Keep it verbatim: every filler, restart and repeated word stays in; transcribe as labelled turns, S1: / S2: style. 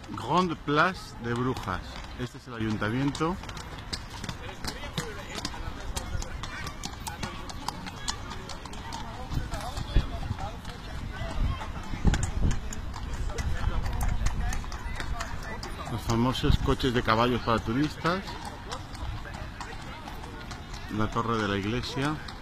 S1: Grande Place de Brujas. Este es el ayuntamiento. Los famosos coches de caballos para turistas. La torre de la iglesia.